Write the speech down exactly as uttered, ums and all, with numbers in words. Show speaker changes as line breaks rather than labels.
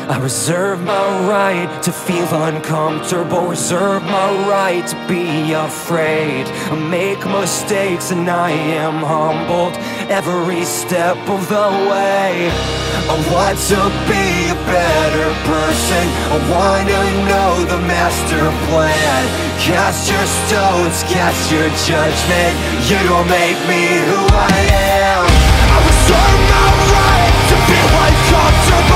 I reserve my right to feel uncomfortable, reserve my right to be afraid. I make mistakes and I am humbled every step of the way. I want to be a better person, I want to know the master plan. Cast your stones, cast your judgment, you don't make me who I am. I reserve my right to feel uncomfortable,